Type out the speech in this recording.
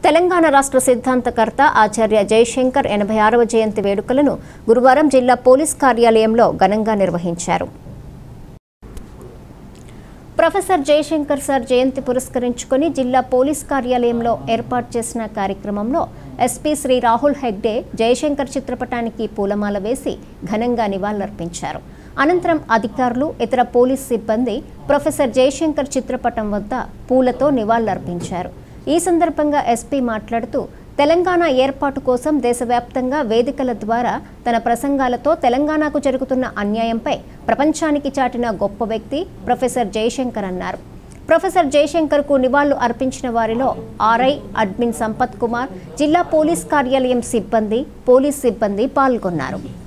తెలంగాణ రాష్ట్ర సిద్ధాంతకర్త ఆచార్య జయశంకర్ 86వ జయంతి వేడుకలను గురువారం జిల్లా పోలీస్ కార్యాలయంలో ఘనంగా నిర్వహించారు. ప్రొఫెసర్ జయశంకర్ సార్ జయంతి పురస్కరించుకొని జిల్లా పోలీస్ కార్యాలయంలో ఏర్పాటు చేసిన కార్యక్రమంలో ఎస్పీ శ్రీ రాహుల్ హెగ్డే జయశంకర్ చిత్రపటానికి పూలమాల వేసి ఘనంగా నివాళులర్పించారు. అనంతరం అధికారులు, ఇతర పోలీస్ సిబ్బంది ప్రొఫెసర్ జయశంకర్ చిత్రపటం వద్ద పూలతో నివాళులర్పించారు. ఈ సందర్భంగా ఎస్పీ మాట్లాడుతూ తెలంగాణ ఏర్పాటు కోసం దేశవ్యాప్తంగా వేదికల ద్వారా తన ప్రసంగాలతో తెలంగాణకు జరుగుతున్న అన్యాయంపై ప్రపంచానికి చాటిన గొప్ప వ్యక్తి ప్రొఫెసర్ జయశంకర్ అన్నారు. ప్రొఫెసర్ జయశంకర్కు నివాళులు అర్పించిన వారిలో ఆర్ఐ అడ్మిన్ సంపత్ కుమార్, జిల్లా పోలీస్ కార్యాలయం సిబ్బంది, పోలీస్ సిబ్బంది పాల్గొన్నారు.